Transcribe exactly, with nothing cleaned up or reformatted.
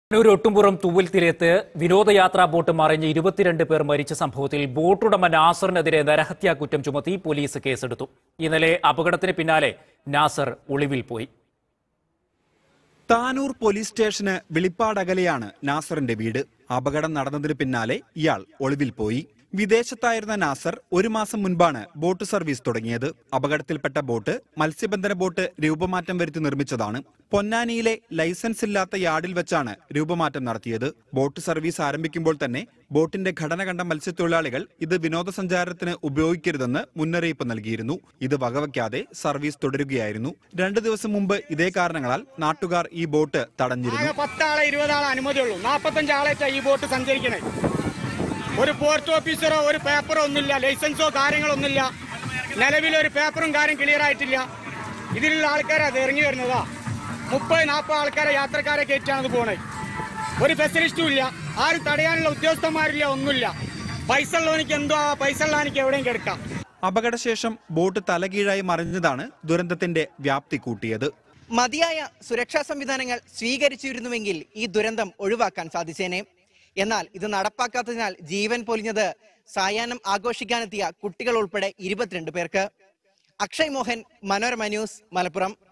ഒട്ടുംപുറം തൂവൽ തീരത്ത് വിനോദയാത്രാ ബോട്ട് മറിഞ്ഞ് ഇരുപത്തിരണ്ട് പേർ മരിച്ച സംഭവത്തിൽ ബോട്ടുടമ നാസറിനെതിരെ നരഹത്യാ കുറ്റം ചുമത്തി പോലീസ് കേസെടുത്തു. ഇന്നലെ അപകടത്തിന് പിന്നാലെ നാസർ ഒളിവിൽ പോയി. താനൂർ പോലീസ് സ്റ്റേഷന് വെളിപ്പാടകലെയാണ് നാസറിന്റെ വീട്. അപകടം നടന്നതിന് പിന്നാലെ ഇയാൾ ഒളിവിൽ പോയി. വിദേശത്തായിരുന്ന നാസർ ഒരു മാസം മുൻപാണ് ബോട്ട് സർവീസ് തുടങ്ങിയത്. അപകടത്തിൽപ്പെട്ട ബോട്ട് മത്സ്യബന്ധന ബോട്ട് രൂപമാറ്റം വരുത്തി നിർമ്മിച്ചതാണ്. പൊന്നാനിയിലെ ലൈസൻസ് ഇല്ലാത്ത യാർഡിൽ വെച്ചാണ് രൂപമാറ്റം നടത്തിയത്. ബോട്ട് സർവീസ് ആരംഭിക്കുമ്പോൾ തന്നെ ബോട്ടിന്റെ ഘടന കണ്ട മത്സ്യത്തൊഴിലാളികൾ ഇത് വിനോദസഞ്ചാരത്തിന് ഉപയോഗിക്കരുതെന്ന് മുന്നറിയിപ്പ് നൽകിയിരുന്നു. ഇത് വകവയ്ക്കാതെ സർവീസ് തുടരുകയായിരുന്നു. രണ്ടു ദിവസം മുമ്പ് ഇതേ കാരണങ്ങളാൽ നാട്ടുകാർ ഈ ബോട്ട് തടഞ്ഞിരുന്നു. പത്താളെ ഇരുപതാളെ അനുമതിയുള്ളൂ. നാൽപ്പത്തഞ്ച് ആളെ ഈ ബോട്ട് സഞ്ചരിക്കണേ. ഒരു പോർട്ട് ഓഫീസറോ ഒരു പേപ്പറോ ഒന്നുമില്ല, ലൈസൻസോ കാര്യങ്ങളൊന്നുമില്ല. നിലവിലൊരു പേപ്പറും കാര്യം ക്ലിയർ ആയിട്ടില്ല. ഇതിലുള്ള ആൾക്കാരെ അത് ഇറങ്ങി വരുന്നതാ. മുപ്പത് നാൽപ്പത് ആൾക്കാരെ യാത്രക്കാരെ കയറ്റാണ് അത് പോണേ. ഒരു സ്പെഷ്യലിസ്റ്റും ഇല്ല, ആരും തടയാനുള്ള ഉദ്യോഗസ്ഥന്മാരില്ല, ഒന്നുമില്ല. പൈസ ഉള്ളവനിക്ക് എന്തോ ആ പൈസ ഉള്ളവനിക്ക് എവിടെയും കിടക്കാം. അപകടശേഷം ബോട്ട് തലകീഴായി മറിഞ്ഞതാണ് ദുരന്തത്തിന്റെ വ്യാപ്തി കൂട്ടിയത്. മതിയായ സുരക്ഷാ സംവിധാനങ്ങൾ സ്വീകരിച്ചിരുന്നുവെങ്കിൽ ഈ ദുരന്തം ഒഴിവാക്കാൻ സാധിച്ചേനെ. എന്നാൽ ഇത് നടപ്പാക്കാത്തതിനാൽ ജീവൻ പൊലിഞ്ഞത് സായാഹ്നം ആഘോഷിക്കാനെത്തിയ കുട്ടികൾ ഉൾപ്പെടെ ഇരുപത്തിരണ്ട് പേർക്ക്. അക്ഷയ് മോഹൻ, മനോരമ ന്യൂസ്, മലപ്പുറം.